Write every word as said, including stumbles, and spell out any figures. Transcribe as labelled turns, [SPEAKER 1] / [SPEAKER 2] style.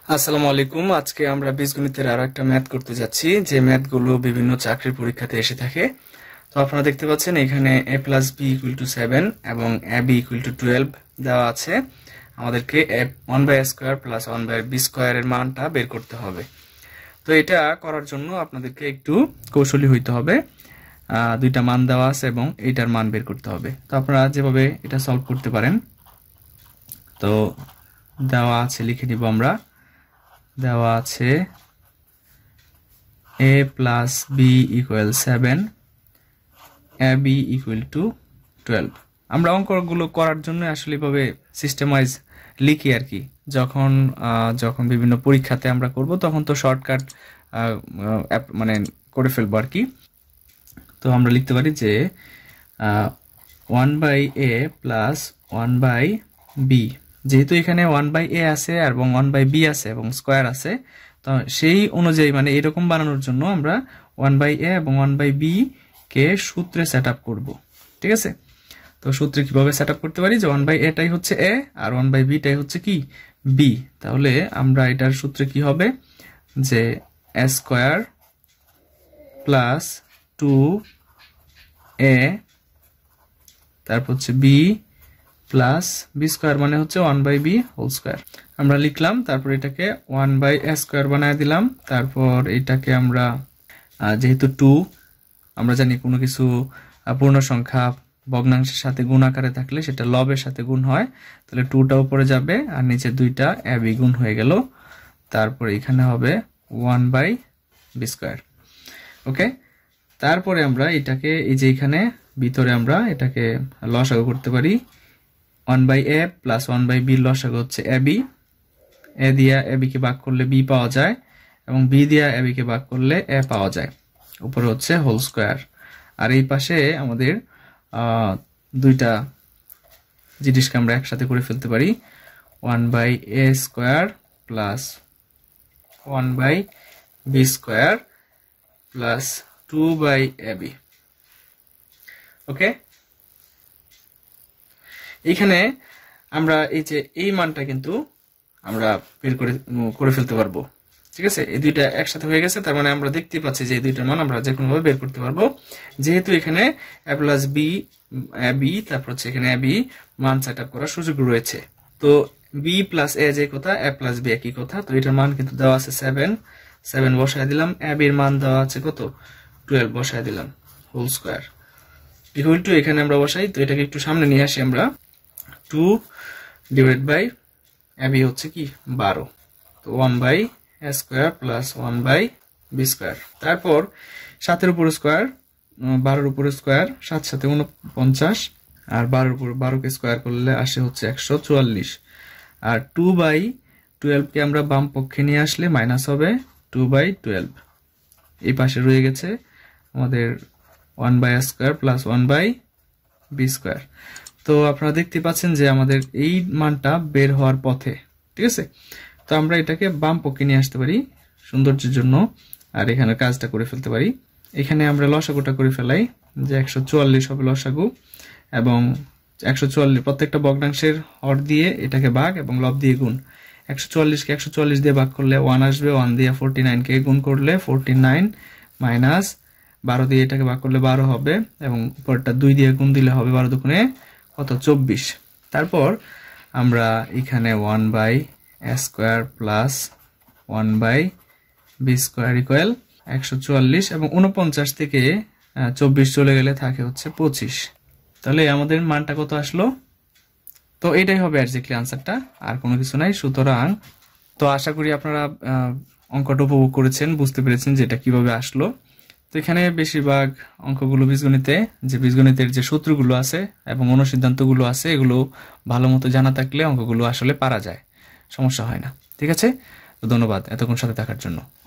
[SPEAKER 1] আসসালামু আলাইকুম। আজকে আমরা বীজগণিতের আরো একটা ম্যাথ করতে যাচ্ছি, যে ম্যাথগুলো বিভিন্ন চাকরির পরীক্ষাতে এসে থাকে। তো আপনারা দেখতে পাচ্ছেন এখানে A plus B equal to seven এবং A B equal to twelve দেওয়া আছে। আমাদেরকে one by square plus one by B স্কোয়ারের মানটা বের করতে হবে। তো এটা করার জন্য আপনাদেরকে একটু কৌশলী হইতে হবে। দুইটা মান দেওয়া আছে এবং এইটার মান বের করতে হবে। তো আপনারা যেভাবে এটা সলভ করতে পারেন, তো দেওয়া আছে, লিখে নিব আমরা। দেওয়া আছে a plus B equal seven, A B equal to twelve. আমরা অঙ্কগুলো করার জন্য আসলে এভাবে সিস্টেম ওয়াইজ লিখি আর কি। যখন যখন বিভিন্ন পরীক্ষাতে আমরা করব তখন তো শর্টকাট মানে করে ফেলবো আর কি। তো আমরা লিখতে পারি যে one by A plus one by B, যেহেতু এখানে ওয়ান বাই এ আছে এবং ওয়ান বাই বি আছে এবং স্কোয়ার আছে, তো সেই অনুযায়ী মানে এরকম বানানোর জন্য আমরা ওয়ান বাই এ এবং ওয়ান বাই বি কে সূত্রে সেট আপ করবো। ঠিক আছে, তো সূত্রে কিভাবে সেট আপ করতে পারি যে ওয়ান বাই এটাই হচ্ছে এ আর ওয়ান বাই বিটাই হচ্ছে কি বি। তাহলে আমরা এটার সূত্রে কি হবে যে A square plus two A তারপর হচ্ছে বি প্লাস বি স্কোয়ার মানে হচ্ছে one by B whole square আমরা লিখলাম। তারপর এটাকে ওয়ান বাই এ স্কোয়ার বানায় দিলাম। তারপর এটাকে আমরা যেহেতু টু আমরা জানি কোনো কিছু পূর্ণ সংখ্যা ভগ্নাংশের সাথে গুণ আকারে থাকলে সেটা লবের সাথে গুণ হয়, তাহলে টুটা উপরে যাবে আর নিচে দুইটা এ বি গুণ হয়ে গেল। তারপর এখানে হবে one by B square. Okay, তারপরে আমরা এটাকে এই যে এখানে ভিতরে আমরা এটাকে লসাগু করতে পারি। One by A plus one by B লসাগু হচ্ছে এ বি। এ দিয়া এ বি কে ভাগ করলে বি পাওয়া যায় এবং বি দিয়া এ বি কে ভাগ করলে এ পাওয়া যায়। উপরে হচ্ছে হোল স্কোয়ার। আর এই পাশে আমাদের দুইটা জিনিসকে আমরা একসাথে করে ফেলতে পারি। One by A square plus one by B square plus two by A B. Okay, এইখানে আমরা এই যে এই মানটা কিন্তু আমরা বের করে করে ফেলতে পারবো। ঠিক আছে, এই দুইটা একসাথে হয়ে গেছে, তার মানে আমরা দেখতে পাচ্ছি যে এই দুইটার মান আমরা যে কোনো ভাবে বের করতে পারবো, যেহেতু এখানে A plus B A B তারপর হচ্ছে এখানে এ বি মান সেট আপ করার সুযোগ রয়েছে। তো বি প্লাস এ যে কথা, এ প্লাস বি একই কথা। তো এটার মান কিন্তু দেওয়া আছে সেভেন, সেভেন বসায় দিলাম। এ বির মান দেওয়া আছে কত, টুয়েলভ বসায় দিলাম হোল স্কোয়ার ইকুয়াল টু এখানে আমরা বসাই। তো এটাকে একটু সামনে নিয়ে আসি আমরা। Two divide by A B হচ্ছে কি বারো, তো one by A square plus one by B square. তারপর সাতের উপর স্কোয়ার, বারোর উপর স্কোয়ার, সাত সাথে উনপঞ্চাশ, আর বারোর উপর বারোকে স্কোয়ার করলে আসে হচ্ছে একশো চুয়াল্লিশ। আর টু বাই টুয়েলভকে আমরা বাম পক্ষে নিয়ে আসলে মাইনাস হবে টু বাই টুয়েলভ। এই পাশে রয়ে গেছে আমাদের one by square plus one by B square. তো আপনারা দেখতে পাচ্ছেন যে আমাদের এই মানটা বের হওয়ার পথে। ঠিক আছে, তো আমরা এটাকে বাম পক্ষে নিয়ে আসতে পারি সৌন্দর্যের জন্য, আর এখানে কাজটা করে ফেলতে পারি। এখানে আমরা লসাগুটা করে ফেলাই যে একশো চুয়াল্লিশ হবে লসাগু, এবং একশো চুয়াল্লিশ প্রত্যেকটা ভগ্নাংশের হর দিয়ে এটাকে ভাগ এবং লব দিয়ে গুণ। একশো চুয়াল্লিশকে একশো চুয়াল্লিশ দিয়ে ভাগ করলে ওয়ান আসবে, ওয়ান দিয়ে ফোরটি নাইনকে গুণ করলে ফোরটি নাইন মাইনাস বারো দিয়ে এটাকে ভাগ করলে বারো হবে, এবং উপরটা দুই দিয়ে গুণ দিলে হবে বারো দুগুণে কত, চব্বিশ। তারপর আমরা এখানে one by A square plus one by B square equal একশো চুয়াল্লিশ, এবং উনপঞ্চাশ থেকে চব্বিশ চলে গেলে থাকে হচ্ছে পঁচিশ। তাহলে আমাদের মানটা কত আসলো? তো এটাই হবে এক্স্যাক্টলি আনসারটা, আর কোনো কিছু নাই। সুতরাং তো আশা করি আপনারা অঙ্কটা উপভোগ করেছেন, বুঝতে পেরেছেন যে এটা কিভাবে আসলো। তো এখানে বেশিরভাগ অঙ্কগুলো বীজগণিতে যে বীজগণিতের যে সূত্রগুলো আছে এবং অনুসিদ্ধান্তগুলো আছে, এগুলো ভালো মতো জানা থাকলে অঙ্কগুলো আসলে পারা যায়, সমস্যা হয় না। ঠিক আছে, তো ধন্যবাদ এতক্ষণ সাথে থাকার জন্য।